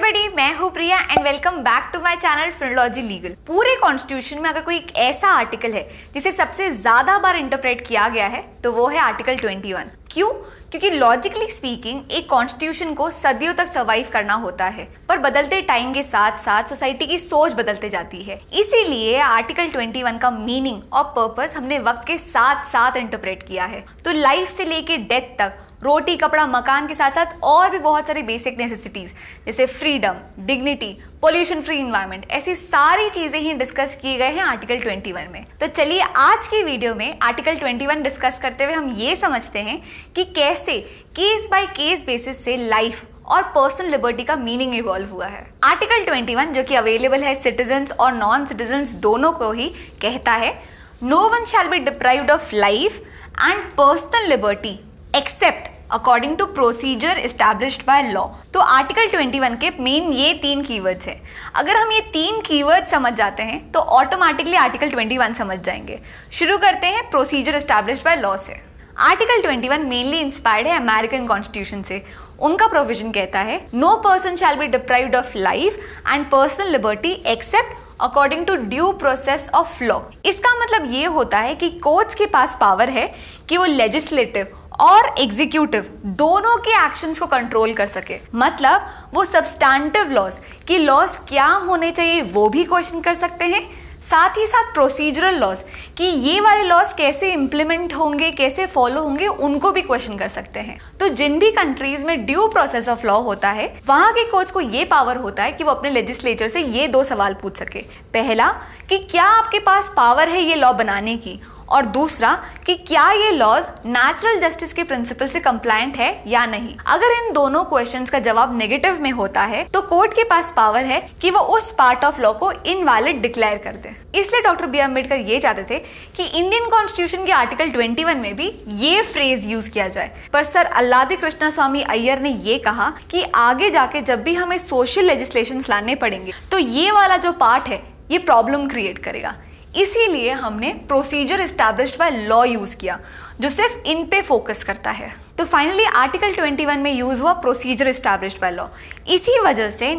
Everybody, मैं हूँ Priya and welcome back to my channel Finology Legal. पूरे कॉन्स्टिट्यूशन में अगर कोई एक ऐसा आर्टिकल है जिसे सबसे ज्यादा बार इंटरप्रेट किया गया है तो वो है आर्टिकल 21। क्यों? क्योंकि लॉजिकली स्पीकिंग एक कॉन्स्टिट्यूशन को सदियों तक सर्वाइव करना होता है, पर बदलते टाइम के साथ साथ सोसाइटी की सोच बदलते जाती है। इसीलिए आर्टिकल 21 का मीनिंग और पर्पस हमने वक्त के साथ साथ इंटरप्रेट किया है। तो लाइफ से लेके डेथ तक, रोटी कपड़ा मकान के साथ साथ और भी बहुत सारी बेसिक नेसेसिटीज जैसे freedom, dignity, pollution free environment, ऐसी सारी चीजें ही डिस्कस किए गए हैं आर्टिकल 21 में। तो चलिए आज की वीडियो में आर्टिकल 21 डिस्कस करते हुए हम ये समझते हैं कि कैसे केस बाय केस बेसिस से लाइफ और पर्सनल लिबर्टी का मीनिंग इवॉल्व हुआ है। आर्टिकल 21 जो कि अवेलेबल है सिटीजन्स और नॉन सिटीजन्स दोनों को ही, कहता है no one shall be deprived of life and personal liberty except according to procedure established by law. तो आर्टिकल 21 के मेन ये 3 कीवर्ड्स हैं। अगर हम ये 3 कीवर्ड समझ जाते हैं तो ऑटोमेटिकली आर्टिकल 21 समझ जाएंगे। शुरू करते हैं प्रोसीजर एस्टैब्लिश्ड बाय लॉ से। आर्टिकल 21 मेनली इंस्पायर्ड है अमेरिकन कॉन्स्टिट्यूशन से। उनका प्रोविजन कहता है no person shall be deprived of life and personal liberty except according to due process of law. इसका मतलब ये होता है कि कोर्ट्स के पास पावर है कि वो लेजिस्लेटिव और एग्जीक्यूटिव दोनों के एक्शंस को कंट्रोल कर सके। मतलब वो सब्सटैंटिव लॉज कि लॉज क्या होने चाहिए वो भी क्वेश्चन कर सकते हैं, साथ ही साथ प्रोसीजरल लॉज कि ये वाले लॉज कैसे इंप्लीमेंट होंगे, कैसे फॉलो होंगे, उनको भी क्वेश्चन कर सकते हैं। तो जिन भी कंट्रीज में ड्यू प्रोसेस ऑफ लॉ होता है वहां के कोर्ट्स को ये पावर होता है कि वो अपने लेजिस्लेचर से ये 2 सवाल पूछ सके। पहला कि क्या आपके पास पावर है ये लॉ बनाने की, और दूसरा कि क्या ये लॉज नेचुरल जस्टिस के प्रिंसिपल से कंप्लायंट है या नहीं। अगर इन दोनों क्वेश्चंस का जवाब नेगेटिव में होता है तो कोर्ट के पास पावर है कि वो उस पार्ट ऑफ लॉ को इनवैलिड डिक्लेयर कर दे। इसलिए डॉक्टर बी आर अम्बेडकर ये चाहते थे कि इंडियन कॉन्स्टिट्यूशन के आर्टिकल 21 में भी ये फ्रेज यूज किया जाए, पर सर अल्लादी कृष्णा स्वामी अय्यर ने ये कहा कि आगे जाके जब भी हमें सोशल लेजिस्लेशन लाने पड़ेंगे तो ये वाला जो पार्ट है ये प्रॉब्लम क्रिएट करेगा। इसीलिए हमने procedure established by law use किया जो सिर्फ इन पे फोकस करता है। तो फाइनली आर्टिकल 21 में यूज हुआ प्रोसीजर एस्टैब्लिश्ड बाय लॉ। इसी वजह से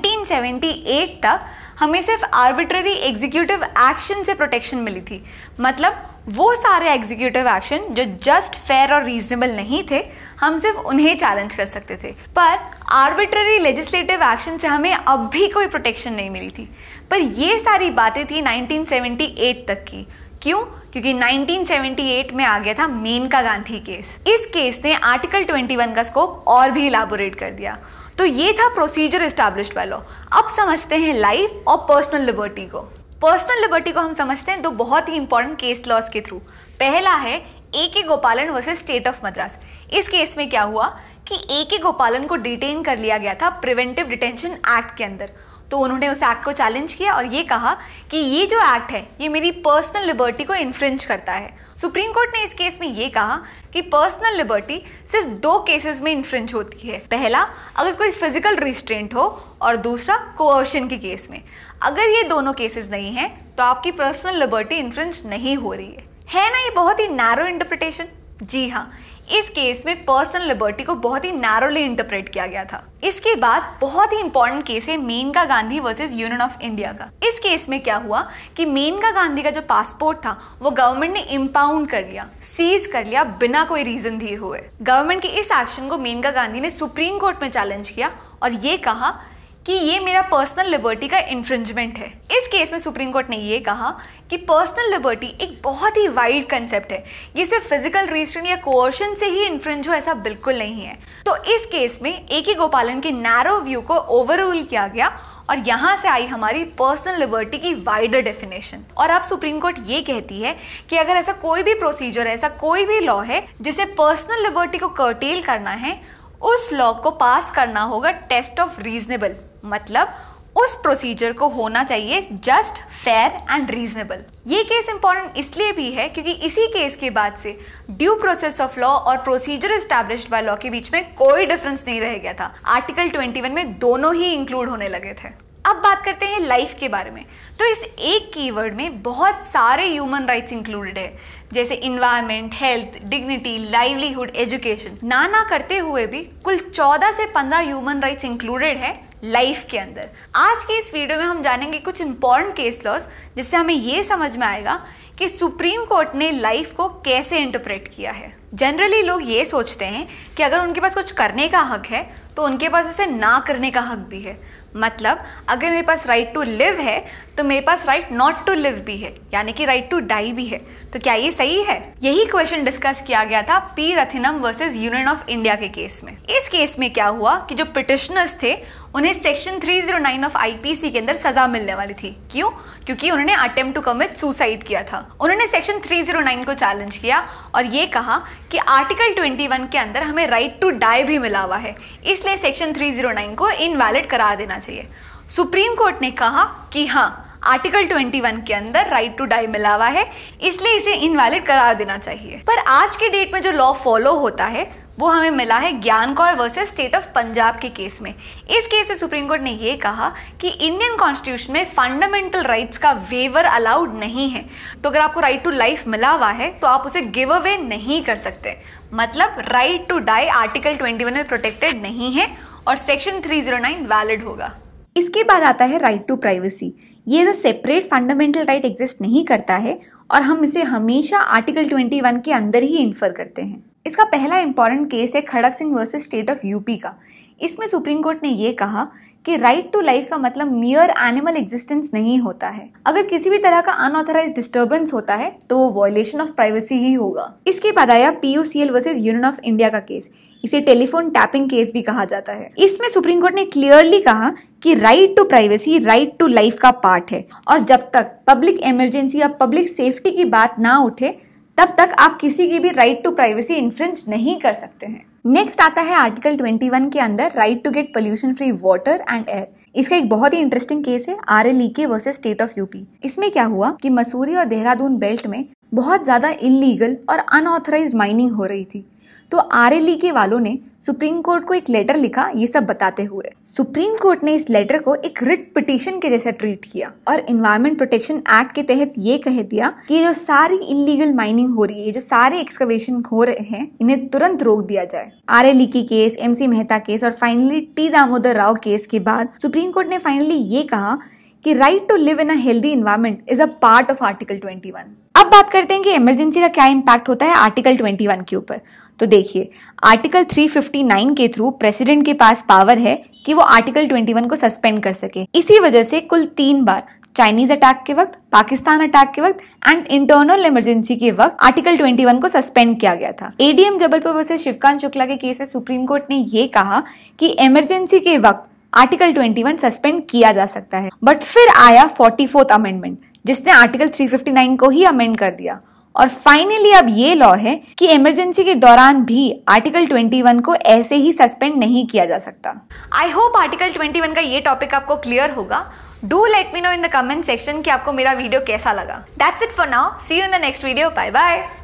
1978 तक हमें सिर्फ आर्बिट्ररी एग्जीक्यूटिव एक्शन से प्रोटेक्शन मिली थी। मतलब वो सारे एग्जीक्यूटिव एक्शन जो जस्ट, फेयर और रीजनेबल नहीं थे, हम सिर्फ उन्हें चैलेंज कर सकते थे। पर आर्बिट्ररी लेजिस्लेटिव एक्शन से हमें अब भी कोई प्रोटेक्शन नहीं मिली थी। पर ये सारी बातें थी 1978 तक की। क्यों? क्योंकि 1978 में आ गया था मेनका गांधी केस। इस केस ने आर्टिकल 21 का स्कोप और भी इलाबोरेट कर दिया। तो ये था प्रोसीजर एस्टैब्लिश्ड बाय लॉ। अब समझते हैं लाइफ और पर्सनल लिबर्टी को। पर्सनल लिबर्टी को हम समझते हैं 2 बहुत ही इंपॉर्टेंट केस लॉज के थ्रू। पहला है ए.के. गोपालन वर्सेस स्टेट ऑफ मद्रास। इस केस में क्या हुआ कि ए.के. गोपालन को डिटेन कर लिया गया था प्रिवेंटिव डिटेंशन एक्ट के अंदर। तो उन्होंने उस एक्ट को चैलेंज किया और ये कहा कि ये जो एक्ट है ये मेरी पर्सनल लिबर्टी को इन्फ्रिंज करता है। सुप्रीम कोर्ट ने इस केस में ये कहा कि पर्सनल लिबर्टी सिर्फ 2 केसेस में इन्फ्रिंज होती है। पहला, अगर कोई फिजिकल रिस्ट्रेंट हो, और दूसरा कोअर्शन के केस में। अगर ये दोनों केसेस नहीं है तो आपकी पर्सनल लिबर्टी इन्फ्रिंज नहीं हो रही है ना। ये बहुत ही नैरो इंटरप्रिटेशन। जी हाँ, इस केस में पर्सनल लिबर्टी को बहुत ही नैरोली इंटरप्रेट किया गया था। इसके बाद बहुत ही इंपॉर्टेंट केस है Menaka Gandhi versus union of India का। इस केस में क्या हुआ कि मेनका गांधी का जो पासपोर्ट था वो गवर्नमेंट ने इम्पाउंड कर लिया, सीज कर लिया बिना कोई रीजन दिए हुए। गवर्नमेंट के इस एक्शन को मेनका गांधी ने सुप्रीम कोर्ट में चैलेंज किया और ये कहा कि ये मेरा पर्सनल लिबर्टी का इन्फ्रिंजमेंट है। इस केस में सुप्रीम कोर्ट ने ये कहा कि पर्सनल लिबर्टी एक बहुत ही वाइड कंसेप्ट है, ये सिर्फ फिजिकल रिस्ट्रेंट या कोअर्शन से ही इन्फ्रिंज हो ऐसा बिल्कुल नहीं है। तो इस केस में ए.के. गोपालन के नैरो व्यू को ओवररूल किया गया और यहाँ से आई हमारी पर्सनल लिबर्टी की वाइडर डेफिनेशन। और अब सुप्रीम कोर्ट ये कहती है कि अगर ऐसा कोई भी प्रोसीजर है, ऐसा कोई भी लॉ है जिसे पर्सनल लिबर्टी को कर्टेल करना है, उस लॉ को पास करना होगा टेस्ट ऑफ रीजनेबल। मतलब उस प्रोसीजर को होना चाहिए जस्ट, फेयर एंड रीजनेबल। ये केस इंपॉर्टेंट इसलिए भी है क्योंकि इसी केस के बाद से ड्यू प्रोसेस ऑफ लॉ और प्रोसीजर एस्टैब्लिश्ड बाय लॉ के बीच में कोई डिफरेंस नहीं रह गया था। आर्टिकल 21 में दोनों ही इंक्लूड होने लगे थे। अब बात करते हैं लाइफ के बारे में। तो इस एक कीवर्ड में बहुत सारे ह्यूमन राइट्स इंक्लूडेड है, जैसे environment, health, dignity, livelihood, education. ना करते हुए भी कुल 14 से 15 ह्यूमन राइट्स इंक्लूडेड है लाइफ के अंदर। आज के इस वीडियो में हम जानेंगे कुछ इंपॉर्टेंट केस लॉज, जिससे हमें ये समझ में आएगा कि सुप्रीम कोर्ट ने लाइफ को कैसे इंटरप्रेट किया है। जनरली लोग ये सोचते हैं कि अगर उनके पास कुछ करने का हक है तो उनके पास उसे ना करने का हक भी है। मतलब अगर मेरे पास राइट टू लिव है तो मेरे पास राइट नॉट टू लिव भी है, यानी कि राइट टू डाई भी है। तो क्या ये सही है? यही क्वेश्चन डिस्कस किया गया था P Rathinam versus union of India के केस में। इस केस में क्या हुआ कि जो पिटिशनर्स थे उन्हें सेक्शन 309 ऑफ आईपीसी के अंदर सजा मिलने वाली थी। क्यों? क्योंकि उन्होंने अटेम्प्ट टू कमिट सुसाइड किया था। उन्होंने सेक्शन 309 को चैलेंज किया और ये कहा कि आर्टिकल 21 के अंदर हमें राइट टू डाई भी मिला हुआ है, इसलिए सेक्शन 309 को इनवैलिड करार देना चाहिए। सुप्रीम कोर्ट ने कहा कि हाँ, आर्टिकल 21 के अंदर राइट टू डाई मिला हुआ है, इसलिए इसे इनवैलिड करार देना चाहिए। पर आज के डेट में जो लॉ फॉलो होता है वो हमें मिला है Gian Kaur versus state of Punjab के केस में। इस केस में सुप्रीम कोर्ट ने ये कहा कि इंडियन कॉन्स्टिट्यूशन में फंडामेंटल राइट्स का वेवर अलाउड नहीं है। तो अगर आपको राइट टू लाइफ मिला हुआ है तो आप उसे गिव अवे नहीं कर सकते। मतलब राइट टू डाई आर्टिकल 21 में प्रोटेक्टेड नहीं है और सेक्शन 309 वैलिड होगा। इसके बाद आता है राइट टू प्राइवेसी। ये जो सेपरेट फंडामेंटल राइट एग्जिस्ट नहीं करता है और हम इसे हमेशा आर्टिकल 21 के अंदर ही इन्फर करते हैं। इसका पहला इंपॉर्टेंट केस है Kharak Singh versus state of UP का। इसमें सुप्रीम कोर्ट ने ये कहा कि राइट टू लाइफ का मतलब मियर एनिमल एग्जिस्टेंस नहीं होता है। अगर किसी भी तरह का अनऑथराइज्ड डिस्टर्बेंस होता है तो वो वायलेशन ऑफ प्राइवेसी ही होगा। इसके बाद आया PUCL versus union of India का केस। इसे टेलीफोन टैपिंग केस भी कहा जाता है। इसमें सुप्रीम कोर्ट ने क्लियरली कहा कि right to privacy right to life का पार्ट है और जब तक पब्लिक इमरजेंसी या पब्लिक सेफ्टी की बात ना उठे तब तक आप किसी की भी राइट टू प्राइवेसी इन्फ्रिंज नहीं कर सकते हैं। नेक्स्ट आता है आर्टिकल 21 के अंदर right to get pollution free water and air. इसका एक बहुत ही इंटरेस्टिंग केस है RLEK versus state of UP. इसमें क्या हुआ कि मसूरी और देहरादून बेल्ट में बहुत ज्यादा इलीगल और अनऑथराइज्ड माइनिंग हो रही थी। तो RLEK वालों ने सुप्रीम कोर्ट को एक लेटर लिखा ये सब बताते हुए। सुप्रीम कोर्ट ने इस लेटर को एक रिट पिटीशन के जैसे ट्रीट किया और एनवायरमेंट प्रोटेक्शन एक्ट के तहत ये कह दिया कि जो सारी इलीगल माइनिंग हो रही है, जो सारे एक्सकवेशन हो रहे हैं, इन्हें तुरंत रोक दिया जाए। RLEK case, MC Mehta case और finally T Damodar Rao case के बाद सुप्रीम कोर्ट ने फाइनली ये कहा कि right to live in a healthy environment is a part of article 21। अब बात करते हैं कि इमरजेंसी का क्या इम्पैक्ट होता है आर्टिकल 21 के ऊपर। तो देखिए, आर्टिकल 359 के थ्रू प्रेसिडेंट के पास पावर है कि वो आर्टिकल 21 को सस्पेंड कर सके। इसी वजह से कुल 3 बार चाइनीज अटैक के वक्त, पाकिस्तान अटैक के वक्त एंड इंटरनल इमरजेंसी के वक्त आर्टिकल 21 को सस्पेंड किया गया था। ADM जबलपुर वर्सेस शिवकांत शुक्ला के केस में सुप्रीम कोर्ट ने ये कहा कि इमरजेंसी के वक्त आर्टिकल 21 सस्पेंड किया जा सकता है। बट फिर आया 44th अमेंडमेंट जिसने आर्टिकल 359 को ही अमेंड कर दिया और फाइनली अब ये लॉ है कि इमरजेंसी के दौरान भी आर्टिकल 21 को ऐसे ही सस्पेंड नहीं किया जा सकता। आई होप आर्टिकल 21 का ये टॉपिक आपको क्लियर होगा। Do let me know in the comment section कि आपको मेरा वीडियो कैसा लगा। That's it for now. See you in the next video. Bye bye.